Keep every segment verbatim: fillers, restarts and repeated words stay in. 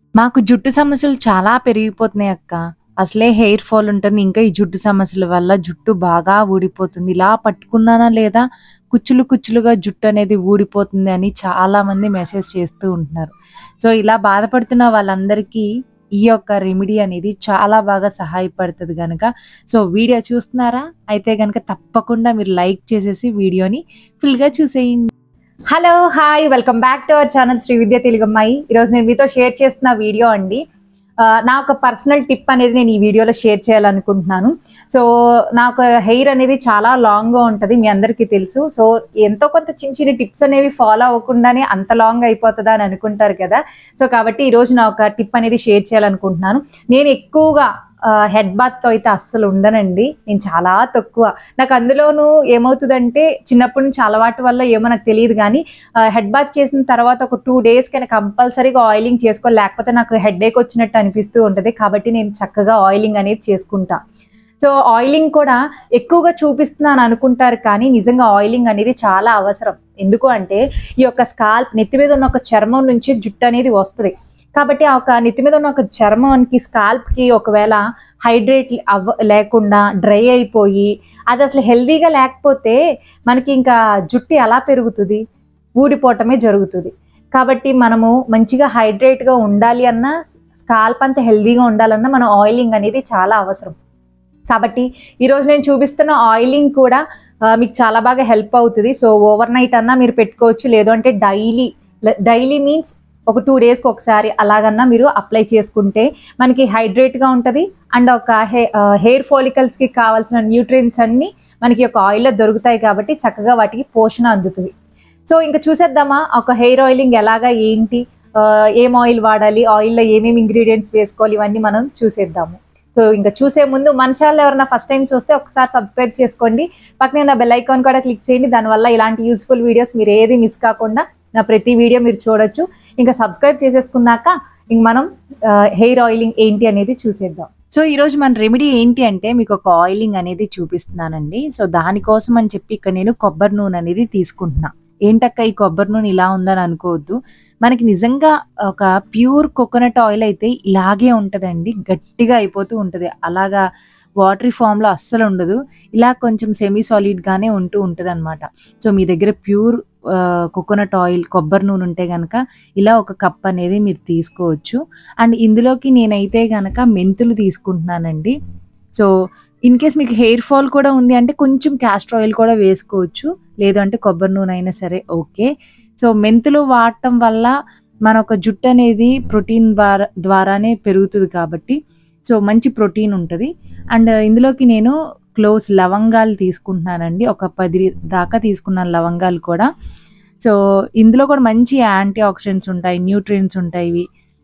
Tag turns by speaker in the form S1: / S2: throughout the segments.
S1: మాకు జుట్టు సమస్యలు చాలా పెరిగిపోతున్నాయి అక్క. అసలే హెయిర్ ఫాల్ ఉంటుంది. ఇంకా ఈ జుట్టు సమస్యల వల్ల జుట్టు బాగా ఊడిపోతుంది. ఇలా పట్టుకున్నానా లేదా కుచ్చులు కుచ్చులుగా జుట్టు అనేది ఊడిపోతుంది అని చాలా మంది మెసేజ్ చేస్తూ ఉంటున్నారు. సో ఇలా బాధపడుతున్న వాళ్ళందరికీ ఈ యొక్క రెమెడీ అనేది చాలా బాగా సహాయపడుతుంది గనక సో వీడియో చూస్తున్నారా? అయితే గనక తప్పకుండా మీరు లైక్ చేసేసి వీడియోని ఫుల్‌గా చూసేయండి. Hello hi welcome back to our channel Srividya తెలుగమ్మాయి. ఈరోజు నేను మీతో షేర్ చేస్తున్న వీడియో అండి. నా ఒక పర్సనల్ టిప్ అనేది నేను ఈ వీడియోలో షేర్ చేయాలనుకుంటున్నాను. సో నాకు హెయిర్ అనేది చాలా లాంగ్గా ఉంటుంది, మీ అందరికీ తెలుసు. సో ఎంతో కొంత చిన్న చిన్న టిప్స్ అనేవి ఫాలో అవ్వకుండానే అంత లాంగ్ అయిపోతుందా అని అనుకుంటారు కదా. సో కాబట్టి ఈరోజు నా ఒక టిప్ అనేది షేర్ చేయాలనుకుంటున్నాను. నేను ఎక్కువగా హెడ్ బాత్తో అయితే అస్సలు ఉండనండి. నేను చాలా తక్కువ. నాకు అందులోనూ ఏమవుతుందంటే చిన్నప్పటి నుంచి అలవాటు వల్ల ఏమో నాకు తెలియదు కానీ హెడ్ బాత్ చేసిన తర్వాత ఒక టూ డేస్ కన్నా కంపల్సరీగా ఆయిలింగ్ చేసుకోవాలి, లేకపోతే నాకు హెడ్ ఏక్ వచ్చినట్టు అనిపిస్తూ ఉంటుంది. కాబట్టి నేను చక్కగా ఆయిలింగ్ అనేది చేసుకుంటా. సో ఆయిలింగ్ కూడా ఎక్కువగా చూపిస్తున్నాను అనుకుంటారు కానీ నిజంగా ఆయిలింగ్ అనేది చాలా అవసరం. ఎందుకు అంటే ఈ యొక్క స్కాల్ప్ నెత్తి మీద ఉన్న ఒక చర్మం నుంచి జుట్టు అనేది వస్తుంది. కాబట్టి ఆ ఒక నెత్తి మీద ఉన్న ఒక చర్మానికి స్కాల్ప్కి ఒకవేళ హైడ్రేట్ అవ్వ లేకుండా డ్రై అయిపోయి అది అసలు హెల్దీగా లేకపోతే మనకి ఇంకా జుట్టు ఎలా పెరుగుతుంది? ఊడిపోవటమే జరుగుతుంది. కాబట్టి మనము మంచిగా హైడ్రేట్గా ఉండాలి అన్నా, స్కాల్ప్ అంతా హెల్దీగా ఉండాలన్నా మన ఆయిలింగ్ అనేది చాలా అవసరం. కాబట్టి ఈరోజు నేను చూపిస్తున్న ఆయిలింగ్ కూడా మీకు చాలా బాగా హెల్ప్ అవుతుంది. సో ఓవర్ నైట్ అన్నా మీరు పెట్టుకోవచ్చు, లేదు అంటే డైలీ డైలీ మీన్స్ ఒక టూ డేస్కి ఒకసారి అలాగన్నా మీరు అప్లై చేసుకుంటే మనకి హైడ్రేట్గా ఉంటుంది. అండ్ ఒక హె హెయిర్ ఫాలికల్స్కి కావాల్సిన న్యూట్రియంట్స్ అన్నీ మనకి ఒక ఆయిల్లో దొరుకుతాయి కాబట్టి చక్కగా వాటికి పోషణ అందుతుంది. సో ఇంకా చూసేద్దామా ఒక హెయిర్ ఆయిలింగ్ ఎలాగా, ఏంటి, ఏం ఆయిల్ వాడాలి, ఆయిల్లో ఏమేమి ఇంగ్రీడియంట్స్ వేసుకోవాలి, ఇవన్నీ మనం చూసేద్దాము. సో ఇంకా చూసే ముందు మన ఛానల్ ఎవరైనా ఫస్ట్ టైం చూస్తే ఒకసారి సబ్స్క్రైబ్ చేసుకోండి, పక్కనే నా బెల్ ఐకాన్ కూడా క్లిక్ చేయండి. దానివల్ల ఇలాంటి యూస్ఫుల్ వీడియోస్ మీరు ఏది మిస్ కాకుండా నా ప్రతి వీడియో మీరు చూడొచ్చు. ఇంకా సబ్స్క్రైబ్ చేసేసుకున్నాక ఇంక మనం హెయిర్ ఆయిలింగ్ ఏంటి అనేది చూసేద్దాం. సో ఈరోజు మన రెమెడీ ఏంటి అంటే మీకు ఒక ఆయిలింగ్ అనేది చూపిస్తున్నానండి. సో దానికోసం అని చెప్పి ఇక్కడ నేను కొబ్బరి నూనె అనేది తీసుకుంటున్నా. ఏంటక్క ఈ కొబ్బరి నూనె ఇలా ఉందని అనుకోవద్దు, మనకి నిజంగా ఒక ప్యూర్ కోకోనట్ ఆయిల్ అయితే ఇలాగే ఉంటుందండి, గట్టిగా అయిపోతూ ఉంటుంది. అలాగా వాటరీ ఫామ్లో అస్సలు ఉండదు, ఇలా కొంచెం సెమీ సాలిడ్గానే ఉంటూ ఉంటుంది అనమాట. సో మీ దగ్గర ప్యూర్ కోకోనట్ ఆయిల్ కొబ్బరి నూనె ఉంటే కనుక ఇలా ఒక కప్ అనేది మీరు తీసుకోవచ్చు. అండ్ ఇందులోకి నేనైతే కనుక మెంతులు తీసుకుంటున్నానండి. సో ఇన్ కేస్ మీకు హెయిర్ ఫాల్ కూడా ఉంది అంటే కొంచెం క్యాస్టర్ ఆయిల్ కూడా వేసుకోవచ్చు, లేదు అంటే కొబ్బరి నూనె అయినా సరే ఓకే. సో మెంతులు వాడటం వల్ల మన ఒక జుట్టు అనేది ప్రోటీన్ ద్వారా ద్వారానే పెరుగుతుంది కాబట్టి సో మంచి ప్రోటీన్ ఉంటుంది. అండ్ ఇందులోకి నేను క్లోవ్స్ లవంగాలు తీసుకుంటున్నానండి, ఒక పది దాకా తీసుకున్నాను లవంగాలు కూడా. సో ఇందులో కూడా మంచి యాంటీ ఆక్సిడెంట్స్ ఉంటాయి, న్యూట్రియంట్స్ ఉంటాయి.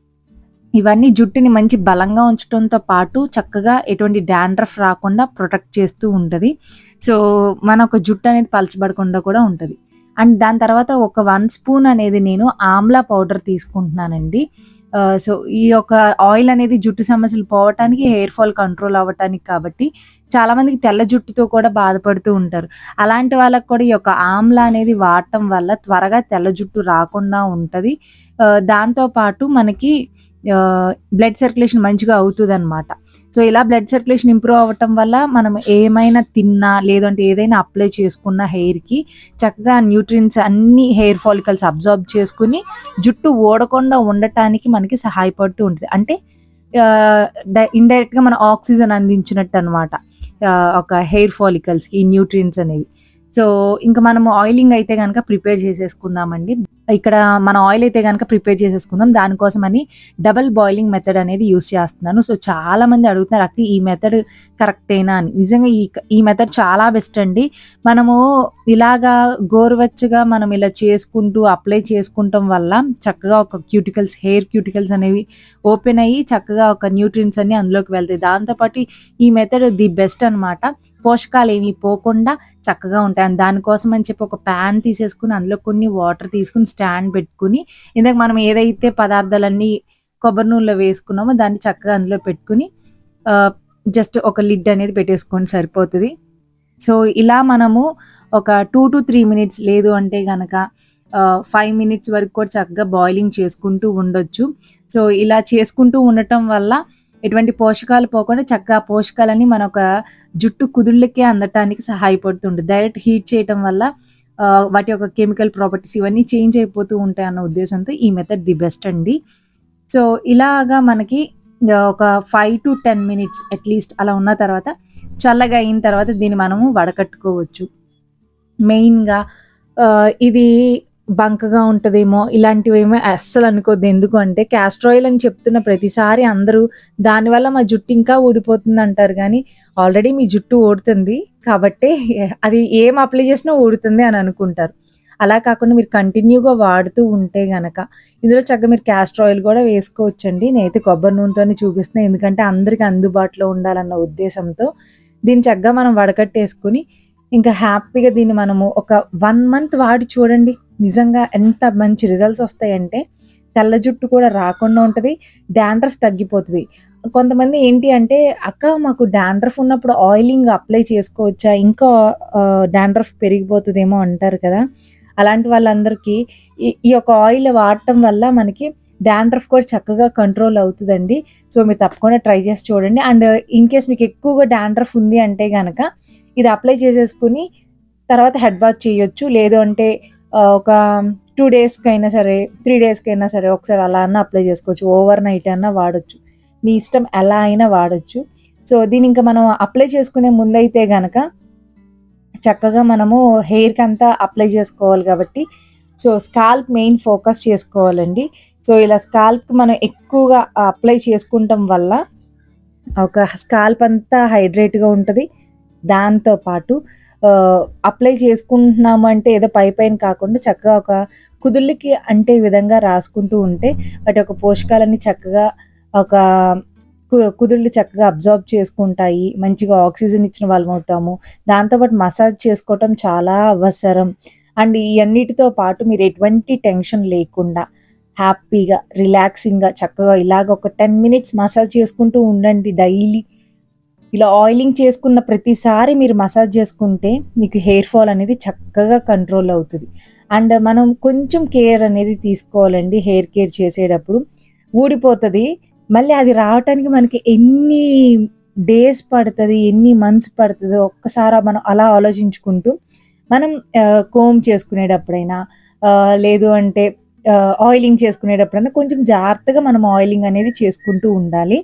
S1: ఇవన్నీ జుట్టుని మంచి బలంగా ఉంచడంతో పాటు చక్కగా ఎటువంటి డాండ్రఫ్ రాకుండా ప్రొటెక్ట్ చేస్తూ ఉంటుంది. సో మన ఒక జుట్టు అనేది పలచబడకుండా కూడా ఉంటుంది. అండ్ దాని తర్వాత ఒక వన్ స్పూన్ అనేది నేను ఆమ్లా పౌడర్ తీసుకుంటున్నానండి. సో ఈ యొక్క ఆయిల్ అనేది జుట్టు సమస్యలు పోవటానికి, హెయిర్ ఫాల్ కంట్రోల్ అవ్వటానికి కాబట్టి చాలామందికి తెల్ల జుట్టుతో కూడా బాధపడుతూ ఉంటారు. అలాంటి వాళ్ళకి కూడా ఈ యొక్క ఆమ్లా అనేది వాడటం వల్ల త్వరగా తెల్ల జుట్టు రాకుండా ఉంటుంది. దాంతోపాటు మనకి బ్లడ్ సర్క్యులేషన్ మంచిగా అవుతుంది అనమాట. సో ఇలా బ్లడ్ సర్క్యులేషన్ ఇంప్రూవ్ అవ్వటం వల్ల మనం ఏమైనా తిన్నా లేదంటే ఏదైనా అప్లై చేసుకున్న హెయిర్కి చక్కగా న్యూట్రియంట్స్ అన్ని హెయిర్ ఫాలికల్స్ అబ్జార్బ్ చేసుకుని జుట్టు ఊడకుండా ఉండటానికి మనకి సహాయపడుతూ ఉంటుంది. అంటే ఇండైరెక్ట్గా మన ఆక్సిజన్ అందించినట్టు అనమాట ఒక హెయిర్ ఫాలికల్స్కి ఈ న్యూట్రియంట్స్ అనేవి. సో ఇంకా మనము ఆయిలింగ్ అయితే కనుక ప్రిపేర్ చేసేసుకుందామండి. ఇక్కడ మన ఆయిల్ అయితే కనుక ప్రిపేర్ చేసేసుకుందాం. దానికోసం అని డబల్ బాయిలింగ్ మెథడ్ అనేది యూస్ చేస్తున్నాను. సో చాలా మంది అడుగుతున్నారు అక్క ఈ మెథడ్ కరెక్టేనా అని. నిజంగా ఈ ఈ మెథడ్ చాలా బెస్ట్ అండి. మనము ఇలాగా గోరువెచ్చగా మనం ఇలా చేసుకుంటూ అప్లై చేసుకుంటాం వల్ల చక్కగా ఒక క్యూటికల్స్ హెయిర్ క్యూటికల్స్ అనేవి ఓపెన్ అయ్యి చక్కగా ఒక న్యూట్రియంట్స్ అన్ని అందులోకి వెళ్తాయి. దాంతోపాటు ఈ మెథడ్ ది బెస్ట్ అనమాట. పోషకాలు ఏమి పోకుండా చక్కగా ఉంటాయి. దానికోసం అని చెప్పి ఒక ప్యాన్ తీసేసుకుని అందులో కొన్ని వాటర్ తీసుకుని స్టాండ్ పెట్టుకుని ఇందాక మనం ఏదైతే పదార్థాలన్నీ కొబ్బరి నూనెలో వేసుకున్నామో దాన్ని చక్కగా అందులో పెట్టుకుని జస్ట్ ఒక లిడ్ అనేది పెట్టేసుకొని సరిపోతుంది. సో ఇలా మనము ఒక టూ టు త్రీ మినిట్స్ లేదు అంటే కనుక ఫైవ్ మినిట్స్ వరకు కూడా చక్కగా బాయిలింగ్ చేసుకుంటూ ఉండొచ్చు. సో ఇలా చేసుకుంటూ ఉండటం వల్ల ఎటువంటి పోషకాలు పోకుండా చక్కగా పోషకాలని మన ఒక జుట్టు కుదుళ్ళకే అందటానికి సహాయపడుతుంది. డైరెక్ట్ హీట్ చేయటం వల్ల వాటి యొక్క కెమికల్ ప్రాపర్టీస్ ఇవన్నీ చేంజ్ అయిపోతూ ఉంటాయి అన్న ఉద్దేశంతో ఈ మెథడ్ ది బెస్ట్ అండి. సో ఇలాగా మనకి ఒక five to ten minutes at least అలా ఉన్న తర్వాత చల్లగా అయిన తర్వాత దీన్ని మనము వడకట్టుకోవచ్చు. మెయిన్గా ఇది బంకగా ఉంటుందేమో ఇలాంటివేమో అస్సలు అనుకోద్దు. ఎందుకు అంటే క్యాస్టర్ ఆయిల్ అని చెప్తున్న ప్రతిసారి అందరూ దానివల్ల మా జుట్టు ఇంకా ఊడిపోతుంది అంటారు, కానీ ఆల్రెడీ మీ జుట్టు ఊడుతుంది కాబట్టి అది ఏం అప్లై చేసినా ఊడుతుంది అని అనుకుంటారు. అలా కాకుండా మీరు కంటిన్యూగా వాడుతూ ఉంటే గనక ఇందులో చక్కగా మీరు క్యాస్టర్ ఆయిల్ కూడా వేసుకోవచ్చండి. నేనైతే కొబ్బరి నూనెతోనే చూపిస్తున్నాను, ఎందుకంటే అందరికీ అందుబాటులో ఉండాలన్న ఉద్దేశంతో. దీన్ని చక్కగా మనం వడకట్టేసుకుని ఇంకా హ్యాపీగా దీన్ని మనము ఒక వన్ మంత్ వాడి చూడండి. నిజంగా ఎంత మంచి రిజల్ట్స్ వస్తాయంటే తెల్ల జుట్టు కూడా రాకుండా ఉంటుంది, డాండ్రఫ్ తగ్గిపోతుంది. కొంతమంది ఏంటి అంటే అక్క మాకు డాండ్రఫ్ ఉన్నప్పుడు ఆయిలింగ్ అప్లై చేసుకోవచ్చా, ఇంకా డాండ్రఫ్ పెరిగిపోతుందేమో అంటారు కదా. అలాంటి వాళ్ళందరికీ ఈ ఈ యొక్క ఆయిల్ వాడటం వల్ల మనకి డాండ్రఫ్ కూడా చక్కగా కంట్రోల్ అవుతుందండి. సో మీరు తప్పకుండా ట్రై చేసి చూడండి. అండ్ ఇన్ కేస్ మీకు ఎక్కువగా డాండ్రఫ్ ఉంది అంటే కనుక ఇది అప్లై చేసేసుకుని తర్వాత హెడ్ బాత్ చేయొచ్చు. లేదు అంటే ఒక టూ డేస్కి అయినా సరే త్రీ డేస్కి అయినా సరే ఒకసారి అలా అన్నా అప్లై చేసుకోవచ్చు. ఓవర్ నైట్ అయినా వాడచ్చు, మీ ఇష్టం ఎలా అయినా వాడచ్చు. సో దీని ఇంకా మనం అప్లై చేసుకునే ముందైతే కనుక చక్కగా మనము హెయిర్కి అంతా అప్లై చేసుకోవాలి కాబట్టి సో స్కాల్ప్ మెయిన్ ఫోకస్ చేసుకోవాలండి. సో ఇలా స్కాల్ప్కి మనం ఎక్కువగా అప్లై చేసుకుంటాం వల్ల ఒక స్కాల్ప్ అంతా హైడ్రేట్గా ఉంటుంది. దాంతోపాటు అప్లై చేసుకుంటున్నాము అంటే ఏదో పై పైన కాకుండా చక్కగా ఒక కుదుళ్ళకి అంటే విధంగా రాసుకుంటూ ఉంటే వాటి యొక్క పోషకాలన్నీ చక్కగా ఒక కుదుళ్ళు చక్కగా అబ్జార్బ్ చేసుకుంటాయి, మంచిగా ఆక్సిజన్ ఇచ్చిన వాళ్ళం అవుతాము. దాంతోపాటు మసాజ్ చేసుకోవటం చాలా అవసరం. అండ్ ఈ అన్నిటితో పాటు మీరు ఎటువంటి టెన్షన్ లేకుండా హ్యాపీగా రిలాక్సింగ్గా చక్కగా ఇలాగ ఒక టెన్ మినిట్స్ మసాజ్ చేసుకుంటూ ఉండండి డైలీ. ఇలా ఆయిలింగ్ చేసుకున్న ప్రతిసారి మీరు మసాజ్ చేసుకుంటే మీకు హెయిర్ ఫాల్ అనేది చక్కగా కంట్రోల్ అవుతుంది. అండ్ మనం కొంచెం కేర్ అనేది తీసుకోవాలండి. హెయిర్ కేర్ చేసేటప్పుడు ఊడిపోతుంది, మళ్ళీ అది రావటానికి మనకి ఎన్ని డేస్ పడుతుంది, ఎన్ని మంత్స్ పడుతుందో ఒక్కసారి మనం అలా ఆలోచించుకుంటూ మనం కోమ్ చేసుకునేటప్పుడైనా లేదు అంటే ఆయిలింగ్ చేసుకునేటప్పుడైనా కొంచెం జాగ్రత్తగా మనం ఆయిలింగ్ అనేది చేసుకుంటూ ఉండాలి.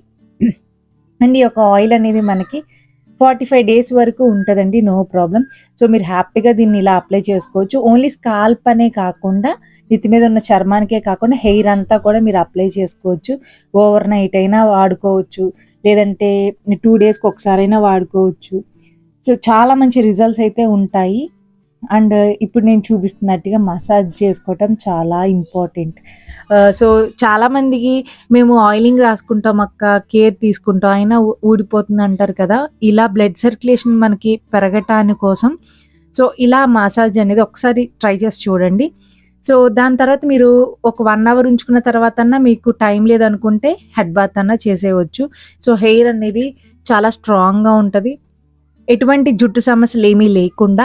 S1: అండ్ ఈ యొక్క ఆయిల్ అనేది మనకి ఫార్టీ ఫైవ్ డేస్ వరకు ఉంటుందండి, నో ప్రాబ్లం. సో మీరు హ్యాపీగా దీన్ని ఇలా అప్లై చేసుకోవచ్చు. ఓన్లీ స్కాల్ప్ అనే కాకుండా నెత్తి మీద ఉన్న చర్మానికే కాకుండా హెయిర్ అంతా కూడా మీరు అప్లై చేసుకోవచ్చు. ఓవర్ నైట్ అయినా వాడుకోవచ్చు, లేదంటే టూ డేస్కి ఒకసారైనా వాడుకోవచ్చు. సో చాలా మంచి రిజల్ట్స్ అయితే ఉంటాయి. అండ్ ఇప్పుడు నేను చూపిస్తున్నట్టుగా మసాజ్ చేసుకోవటం చాలా ఇంపార్టెంట్. సో చాలామందికి మేము ఆయిలింగ్ రాసుకుంటాం అక్క, కేర్ తీసుకుంటాం అయినా ఊడిపోతుంది అంటారు కదా. ఇలా బ్లడ్ సర్క్యులేషన్ మనకి పెరగటాని కోసం సో ఇలా మసాజ్ అనేది ఒకసారి ట్రై చేసి చూడండి. సో దాని తర్వాత మీరు ఒక వన్ అవర్ ఉంచుకున్న తర్వాత అన్నా మీకు టైం లేదనుకుంటే హెడ్ బాత్ అన్నా చేసేయవచ్చు. సో హెయిర్ అనేది చాలా స్ట్రాంగ్గా ఉంటుంది, ఎటువంటి జుట్టు సమస్యలు ఏమీ లేకుండా,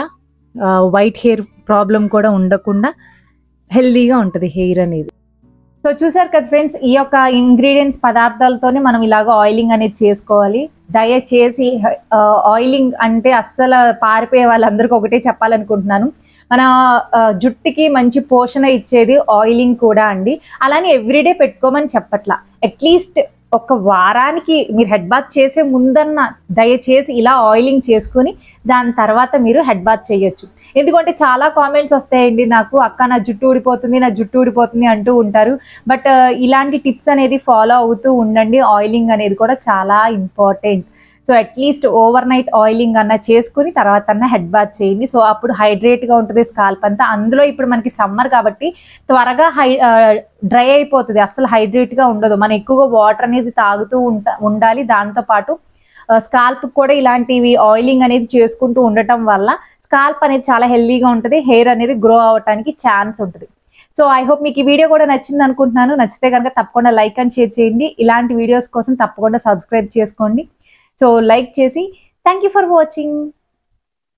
S1: వైట్ హెయిర్ ప్రాబ్లం కూడా ఉండకుండా హెల్దీగా ఉంటుంది హెయిర్ అనేది. సో చూసారు కదా ఫ్రెండ్స్, ఈ యొక్క ఇంగ్రీడియంట్స్ పదార్థాలతోనే మనం ఇలాగ ఆయిలింగ్ అనేది చేసుకోవాలి. దయచేసి ఆయిలింగ్ అంటే అస్సలు పారిపోయే వాళ్ళందరికీ ఒకటే చెప్పాలనుకుంటున్నాను, మన జుట్టుకి మంచి పోషణ ఇచ్చేది ఆయిలింగ్ కూడా అండి. అలానే ఎవ్రీడే పెట్టుకోమని చెప్పట్లా, అట్లీస్ట్ ఒక వారానికి మీరు హెడ్ బాత్ చేసే ముందన్న దయచేసి ఇలా ఆయిలింగ్ చేసుకుని దాని తర్వాత మీరు హెడ్ బాత్ చేయొచ్చు. ఎందుకంటే చాలా కామెంట్స్ వస్తాయండి నాకు, అక్క నా జుట్టు ఊడిపోతుంది నా జుట్టు ఊడిపోతుంది అంటూ ఉంటారు. బట్ ఇలాంటి టిప్స్ అనేది ఫాలో అవుతూ ఉండండి. ఆయిలింగ్ అనేది కూడా చాలా important. So at least overnight oiling అన్న చేసుకుని తర్వాత అన్న హెడ్ బాత్ చేయండి. సో అప్పుడు హైడ్రేట్గా ఉంటుంది స్కాల్ప్ అంతా. అందులో ఇప్పుడు మనకి సమ్మర్ కాబట్టి త్వరగా హై డ్రై అయిపోతుంది, అసలు హైడ్రేట్గా ఉండదు. మనం ఎక్కువగా వాటర్ అనేది తాగుతూ ఉంటా ఉండాలి. దాంతోపాటు స్కాల్ప్ కూడా ఇలాంటివి ఆయిలింగ్ అనేది చేసుకుంటూ ఉండటం వల్ల స్కాల్ప్ అనేది చాలా హెల్దీగా ఉంటుంది, హెయిర్ అనేది గ్రో అవడానికి ఛాన్స్ ఉంటుంది. సో ఐ హోప్ మీకు ఈ వీడియో కూడా నచ్చింది అనుకుంటున్నాను. నచ్చితే కనుక తప్పకుండా లైక్ అండ్ షేర్ చేయండి. ఇలాంటి వీడియోస్ కోసం తప్పకుండా సబ్స్క్రైబ్ చేసుకోండి. సో లైక్ చేసి థ్యాంక్ యూ ఫర్ వాచింగ్.